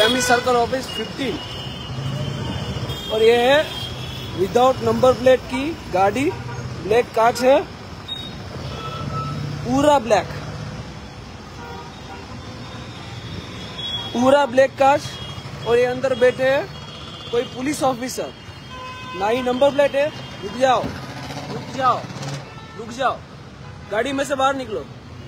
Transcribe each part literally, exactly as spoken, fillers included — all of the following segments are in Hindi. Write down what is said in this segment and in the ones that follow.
सेमी सर्कल ऑफिस फिफ्टीन और ये है विदाउट नंबर प्लेट की गाड़ी। ब्लैक कांच है, पूरा ब्लैक, पूरा ब्लैक कांच। और ये अंदर बैठे हैं कोई पुलिस ऑफिसर, ना ही नंबर प्लेट है। रुक जाओ, रुक जाओ, रुक जाओ, गाड़ी में से बाहर निकलो।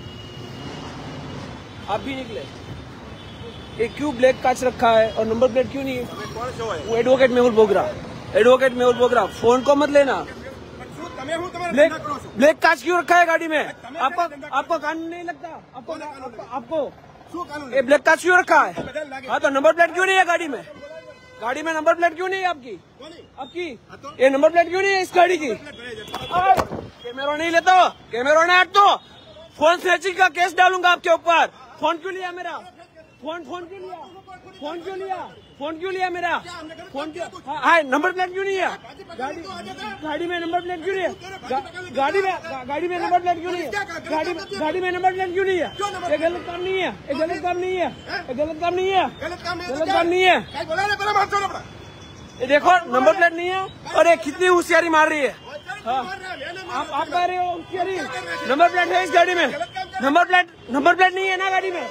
आप भी निकले। ये क्यों ब्लैक कांच रखा है और नंबर प्लेट क्यों नहीं है? वो advocate Mehul Bogra, advocate Mehul Bogra, phone को मत लेना। ब्लैक ब्लैक कांच क्यों रखा है गाड़ी में? आपको आपको कानून नहीं लगता? आपको आपको, आपको ये ब्लैक कांच क्यों रखा है? हाँ, तो नंबर प्लेट क्यों नहीं है गाड़ी में? गाड़ी में नंबर प्लेट क्यों नहीं है आपकी? आपकी ये नंबर प्लेट क्यों नहीं है इस गाड़ी की? कैमरा नहीं लेता, कैमरा नहीं हट तो फोन स्नैचिंग का केस डालूंगा आपके ऊपर। फोन क्यों लिया मेरा? फोन फोन क्यों लिया? फोन क्यों लिया? फोन क्यों लिया मेरा? फोन क्यों? हाँ, नंबर प्लेट क्यों नहीं है गाड़ी? गाड़ी में नंबर प्लेट क्यों नहीं है? गाड़ी में गाड़ी में नंबर प्लेट क्यों नहीं है? गाड़ी में गाड़ी में नंबर प्लेट क्यों नहीं है? ये गलत काम नहीं है, ये गलत काम नहीं है, ये गलत काम नहीं है, गलत काम नहीं है। ये देखो नंबर प्लेट नहीं है और ये कितनी होशियारी मार रही है। हाँ, आप आप कह रहे हो होशियारी? नंबर प्लेट है इस गाड़ी में? नंबर प्लेट नंबर प्लेट नहीं है ना गाड़ी में?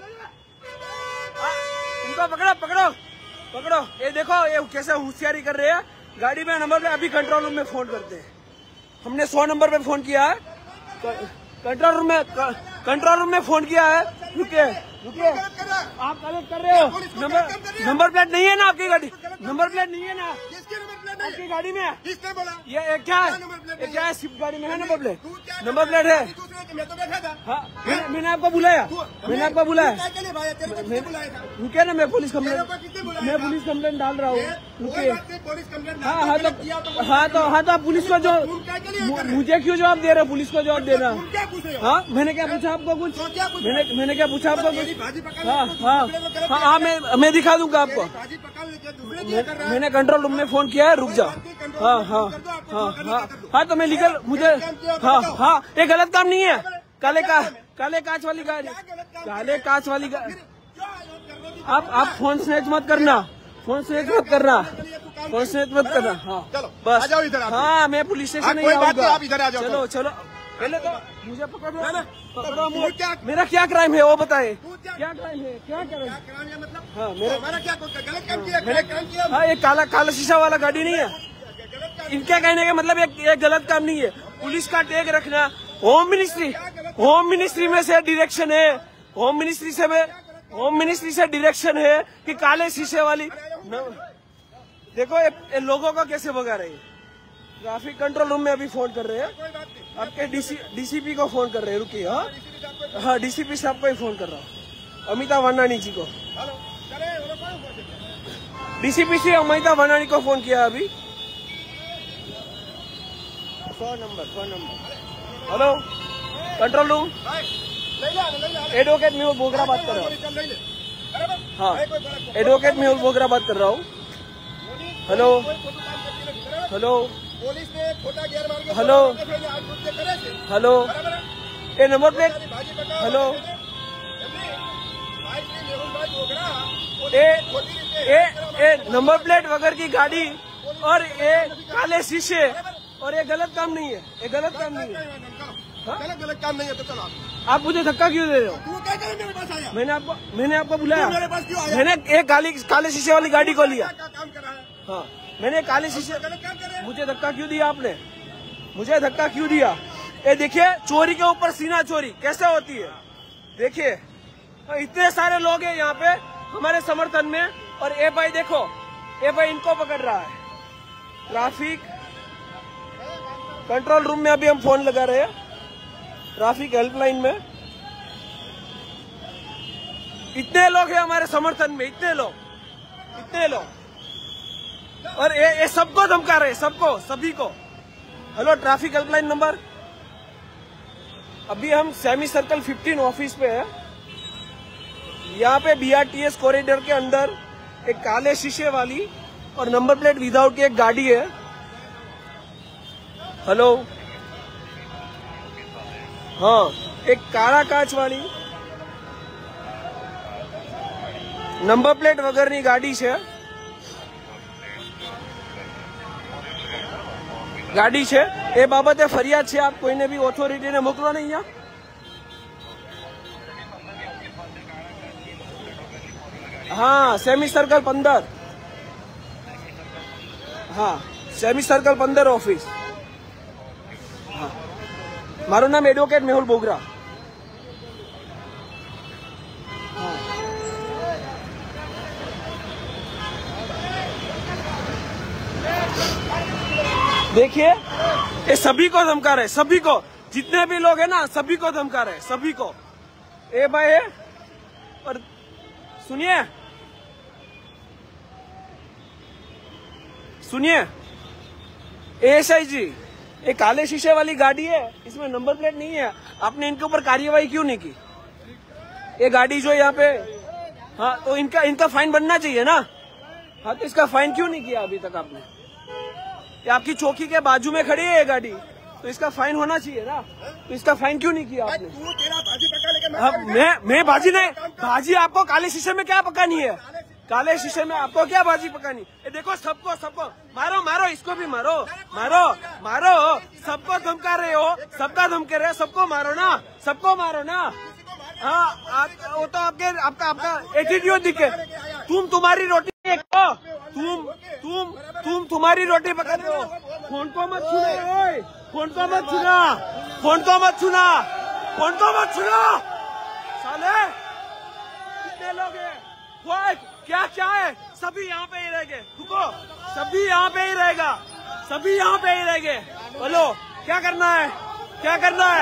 इनको पकड़ो पकड़ो पकड़ो। ये देखो ये कैसे होशियारी कर रहे हैं। गाड़ी में नंबर प्लेट, अभी कंट्रोल रूम में फोन करते हैं। हमने सौ नंबर पे फोन किया है, कंट्रोल रूम में कंट्रोल रूम में फोन किया है। रुकिए रुकिए, आप गलत कर रहे हो। नंबर नंबर प्लेट नहीं है ना आपकी गाड़ी? नंबर प्लेट नहीं है ना आपकी गाड़ी में? ये क्या है? ये क्या है? स्विफ्ट गाड़ी में है नंबर प्लेट? नंबर प्लेट है। हाँ, मैंने, मैंने आपको बुलाया, मैंने आपको बुलाया। रुकिए ना, मैं पुलिस कंप्लेंट मैं पुलिस कंप्लेंट डाल रहा हूँ। रुकिए। हाँ हाँ तो हाँ तो हाँ तो आप पुलिस को जो मुझे क्यों जवाब दे रहे हो? पुलिस को जवाब देना। हाँ, मैंने क्या पूछा आपको? कुछ मैंने मैंने क्या पूछा आपको? कुछ? हाँ हाँ हाँ हाँ मैं मैं दिखा दूंगा आपको। मैंने कंट्रोल रूम में फोन किया है, रुक जाओ। हाँ हाँ हाँ हाँ हाँ तो मैं लीगल, मुझे हाँ हाँ ये गलत काम नहीं है। काले का काले कांच वाली गाड़ी, काले कांच वाली गाड़ी। आप आप फोन स्नैच मत करना, फोन स्नैच मत करना, फोन स्नैच मत करना। हाँ बस, हाँ मैं पुलिस स्टेशन नहीं आऊंगा। चलो चलो, पहले तो मुझे पकड़ो, पकड़ो। मेरा क्या क्राइम है वो बताए? क्या क्राइम है? क्या क्राइम? हाँ मेरा क्या गलत काम किया? मैंने हाँ, ये काला काला शीशा वाला गाड़ी नहीं है। इनके कहने का मतलब ये गलत काम नहीं है। पुलिस का टैग रखना, होम मिनिस्ट्री होम मिनिस्ट्री में से डायरेक्शन है, होम मिनिस्ट्री से होम मिनिस्ट्री से डायरेक्शन है कि काले शीशे वाली। देखो ये, ये लोगों को कैसे भगा रही है। ट्रैफिक कंट्रोल रूम में अभी फोन कर रहे हैं, आपके डीसी डीसीपी को फोन कर रहे हैं। रुकिए। हाँ हाँ, डीसीपी साहब को ही फोन कर रहा हूँ, अमिता वानानी जी को। डीसीपी से अमिता वानानी को फोन किया अभी। सौ नंबर सौ number hello control room, advocate Mehul Bogra बात कर रहा हूँ। हाँ, एडवोकेट मेहुल बोगरा बात कर रहा हूँ। हेलो हेलो हेलो हेलो, ये नंबर प्लेट, हेलो, ए ए ए नंबर प्लेट वगैरह की गाड़ी और ये काले शीशे, और ये गलत काम नहीं है, ये गलत काम नहीं है। गलत गलत काम नहीं है तो चलो। आप मुझे धक्का क्यों दे रहे हो? तू क्या करे मेरे पास आया? मैंने आपको मैंने आपको बुलाया, मेरे पास क्यों आया? मैंने एक काली काले शीशे वाली गाड़ी को लिया। क्या काम कर रहा है? हाँ, मैंने काले शीशे, मुझे धक्का क्यों दिया आपने? मुझे धक्का क्यों दिया? ये देखिए, चोरी के ऊपर सीना चोरी कैसे होती है। देखिए इतने सारे लोग हैं यहाँ पे हमारे समर्थन में, और ए भाई देखो, ए भाई इनको पकड़ रहा है। ट्रैफिक कंट्रोल रूम में अभी हम फोन लगा रहे हैं, ट्रैफिक हेल्पलाइन में। इतने लोग हैं हमारे समर्थन में, इतने लोग इतने लोग, और ये, ये सबको धमका रहे, सबको, सभी को। Hello, traffic helpline number. अभी हम सेमी सर्कल फिफ्टीन ऑफिस पे है। यहाँ पे बीआरटीएस कॉरिडोर के अंदर एक काले शीशे वाली और नंबर प्लेट विदाउट की एक गाड़ी है। हेलो, हाँ, एक काला कांच वाली નંબર પ્લેટ વગરની ગાડી છે, ગાડી છે એ બાબતે ફરિયાદ છે. આપ કોઈને બી ઓથોરિટીને મોકલો ને અહીંયા. હા, સેમી સર્કલ પંદર. હા, સેમી સર્કલ પંદર ઓફિસ. હા, મારું નામ એડવોકેટ મેહુલ બોગરા. देखिए ये सभी को धमका रहे, सभी को, जितने भी लोग हैं ना सभी को धमका रहे, सभी को. ए भाई है और सुनिए सुनिए एएसआई जी, ये काले शीशे वाली गाड़ी है, इसमें नंबर प्लेट नहीं है. आपने इनके ऊपर कार्यवाही क्यों नहीं की? ये गाड़ी जो यहाँ पे, हाँ तो इनका इनका फाइन बनना चाहिए ना. हाँ तो इसका फाइन क्यों नहीं किया अभी तक आपने? ये आपकी चौकी के बाजू में खड़ी है ये गाड़ी, तो इसका फाइन होना चाहिए ना. तो इसका फाइन क्यों नहीं किया आपने? तू तेरा भाजी पका लेके मैं, मैं मैं भाजी नहीं, भाजी आपको काले शीशे में क्या पकानी है? काले शीशे में आपको क्या भाजी पकानी? ये देखो सबको सबको मारो मारो, इसको भी मारो मारो मारो, सबको धमका रहे हो, सबका धमके रहे हो, सबको मारो ना, सबको मारो ना. हाँ आप, वो तो आपके आपका आपका एटीट्यूड दिखे. तुम तुम्हारी रोटी को तुम तुम तुम तुम्हारी रोटी पका रहे हो. फोन को मत छूना, ओए फोन को मत छूना, फोन को मत छूना, फोन को मत छूना. साले कितने लोग हैं? वो क्या क्या है? सभी यहाँ पे ही रहेंगे. रुको, सभी यहाँ पे ही रहेगा, सभी यहाँ पे ही रहेंगे. बोलो क्या करना है, क्या करना है?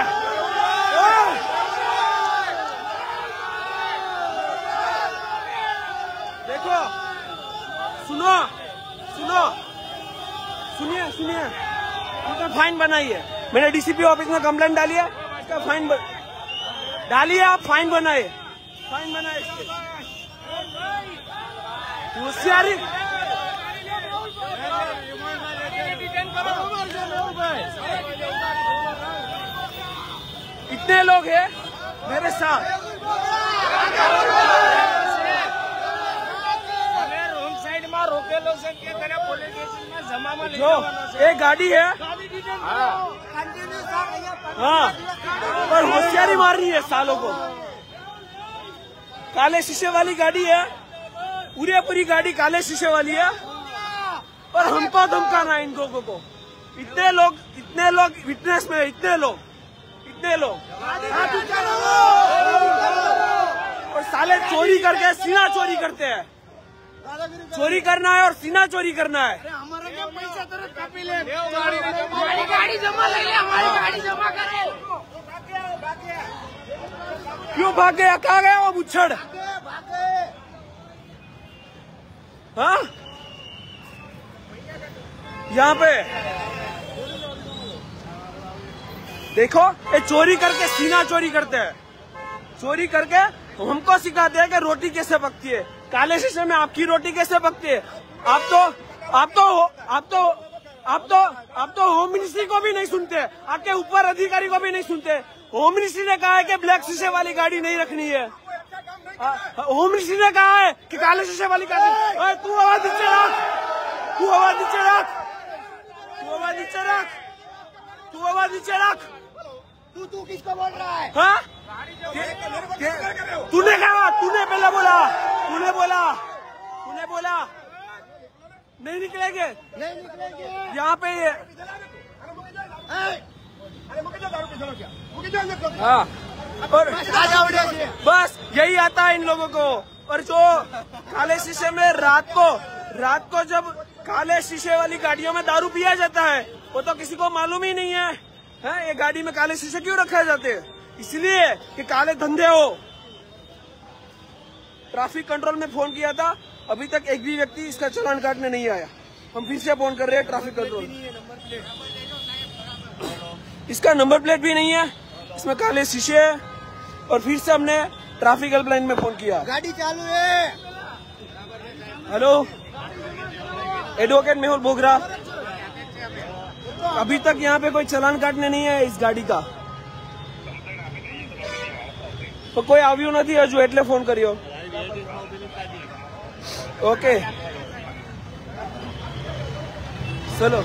देखो सुनो सुनो सुनिए सुनिए, उनका फाइन बनाइए. मैंने डीसीपी ऑफिस में कंप्लेंट डाली है, इसका फाइन डालिए. आप फाइन बनाइए, फाइन बनाइए. होशियारी इतने लोग हैं मेरे साथ. रोकेलो से के तरह पुलिस स्टेशन में जमा में जो एक गाड़ी है, हाँ पर होशियारी मारनी है सालों को. काले शीशे वाली गाड़ी है, पूरी पूरी गाड़ी काले शीशे वाली है, और हमको धमकाना है इन लोगों को. इतने लोग इतने लोग विटनेस में, इतने लोग इतने लोग और साले चोरी करके सीना चोरी करते हैं. चोरी करना है और सीना चोरी करना है. हमारे पैसा हमारी गाड़ी जमा ले ले, हमारी गाड़ी जमा करे. क्यों भाग गया? कहाँ गया वो बुच्छड़? हाँ यहाँ पे देखो, ये चोरी करके सीना चोरी करते हैं. चोरी करके हमको सिखाते हैं कि रोटी कैसे पकती है. काले शीशे में आपकी रोटी कैसे पकती है? आप तो आप तो आप तो आप तो आप तो होम मिनिस्ट्री को भी नहीं सुनते, आपके ऊपर अधिकारी को भी नहीं सुनते. होम मिनिस्ट्री ने कहा है कि ब्लैक शीशे वाली गाड़ी नहीं रखनी है. होम मिनिस्ट्री ने कहा है कि काले शीशे वाली गाड़ी. तू आवाज नीचे रख, तू आवाज नीचे रख, तू आवाज नीचे रख, तू आवाज नीचे रख. तू तू किसको बोल रहा है? हाँ तूने कहा, तूने पहले बोला, तूने बोला, तूने बोला नहीं निकलेंगे, नहीं निकलेंगे यहाँ पे. हाँ और बस यही आता है इन लोगों को. और जो काले शीशे में रात को रात को जब काले शीशे वाली गाड़ियों में दारू पिया जाता है, वो तो किसी को मालूम ही नहीं है. है ये गाड़ी में काले शीशे क्यों रखे जाते हैं? इसलिए कि काले धंधे हो. ट्रैफिक कंट्रोल में फोन किया था, अभी तक एक भी व्यक्ति इसका चालान काटने नहीं आया. हम फिर से फोन कर रहे हैं ट्रैफिक कंट्रोल. इसका नंबर प्लेट भी नहीं है, इसमें काले शीशे है. और फिर से हमने ट्रैफिक हेल्पलाइन में फोन किया. गाड़ी चालू है. Hello, advocate Mehul Bogra. अभी तक यहाँ पे कोई चालान काटने नहीं है इस गाड़ी का. तो कोई આવ્યું નથી હજુ, એટલે ફોન કર્યો. ओके चलो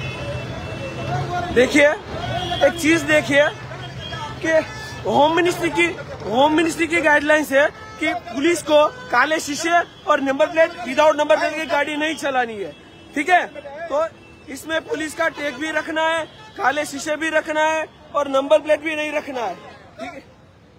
देखिए, एक चीज देखिए कि होम मिनिस्ट्री की होम मिनिस्ट्री की गाइडलाइंस है कि पुलिस को काले शीशे और number plate without number plate की गाड़ी नहीं चलानी है, ठीक है। तो इसमें पुलिस का टैग भी रखना है, काले शीशे भी रखना है और नंबर प्लेट भी नहीं रखना है, ठीक है।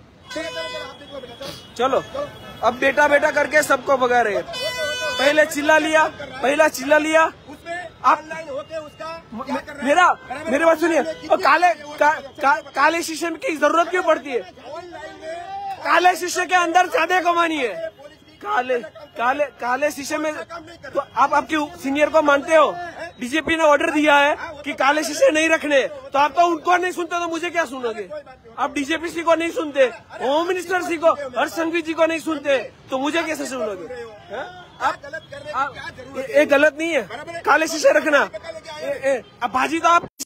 चलो अब बेटा बेटा करके सबको भगा रहे हैं। पहले चिल्ला लिया पहला चिल्ला लिया आप होके उसका मेरा मेरी बात सुनिए। और काले का, का, काले शीशे की जरूरत क्यों पड़ती है? काले शीशे के अंदर ज्यादा कमानी है। काले काले काले शीशे में तो आप आपके सीनियर को मानते हो? डीजीपी ने ऑर्डर दिया है कि काले शीशे नहीं रखने, तो आप तो उनको नहीं सुनते तो मुझे क्या सुनोगे? आप डीजीपी सी को नहीं सुनते, होम मिनिस्टर सी को, हर्ष संघवी जी को नहीं सुनते, तो मुझे कैसे सुनोगे? आप, आप ये गलत नहीं है काले शीशे रखना। अब बाजी तो आप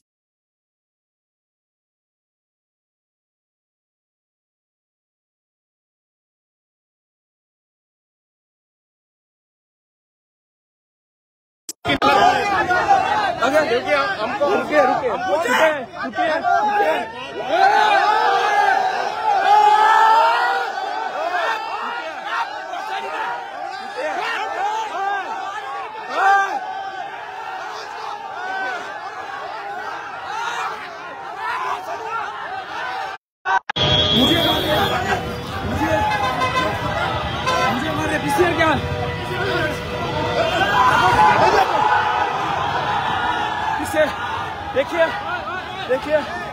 अगर रुकिए हमको रुकिए रुकिए रुकिए रुकिए मुझे मुझे मुझे हमारे पीछे क्या देखिए देखिए